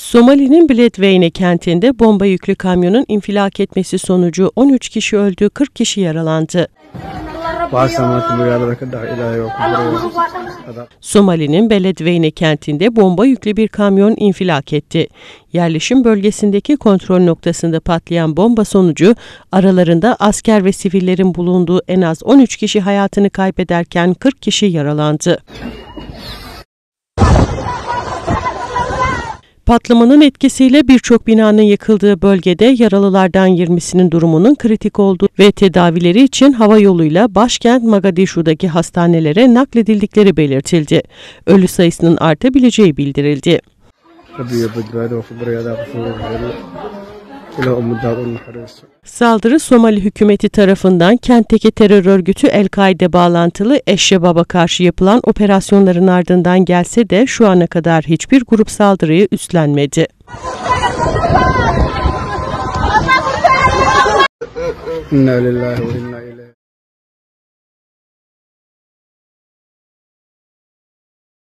Somali'nin Beledweyne kentinde bomba yüklü kamyonun infilak etmesi sonucu 13 kişi öldü, 40 kişi yaralandı. Somali'nin Beledweyne kentinde bomba yüklü bir kamyon infilak etti. Yerleşim bölgesindeki kontrol noktasında patlayan bomba sonucu aralarında asker ve sivillerin bulunduğu en az 13 kişi hayatını kaybederken 40 kişi yaralandı. Patlamanın etkisiyle birçok binanın yıkıldığı bölgede yaralılardan 20'sinin durumunun kritik olduğu ve tedavileri için hava yoluyla başkent Mogadishu'daki hastanelere nakledildikleri belirtildi. Ölü sayısının artabileceği bildirildi. Saldırı Somali hükümeti tarafından kentteki terör örgütü El-Kaide bağlantılı Eşşebab'a karşı yapılan operasyonların ardından gelse de şu ana kadar hiçbir grup saldırıyı üstlenmedi. İnna lillahi ve inna ileyhi